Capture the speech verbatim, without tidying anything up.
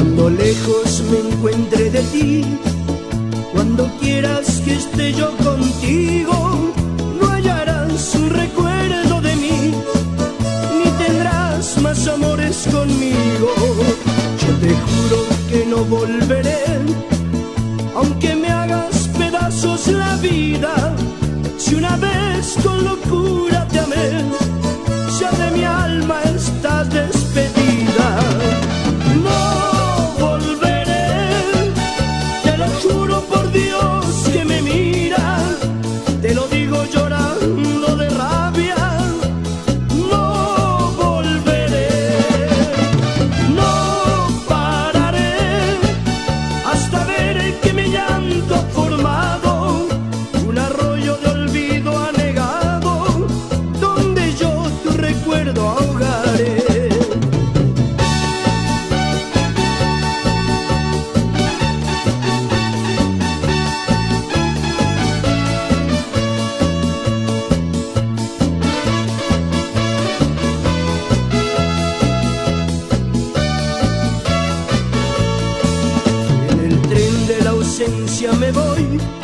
Cuando lejos me encuentre de ti, cuando quieras que esté yo contigo, no hallarás un recuerdo de mí, ni tendrás más amores conmigo. Yo te juro que no volveré, aunque me hagas pedazos la vida. Si una vez con locura te amé, ya de mi alma estás despedida. No volveré, te lo juro por Dios que me mira, te lo digo llorando de rabia. No volveré, no pararé hasta ver que mi llanto ha formado un arroyo de olvido anegado, donde yo tu recuerdo ahogaré. En el tren de la ausencia me voy,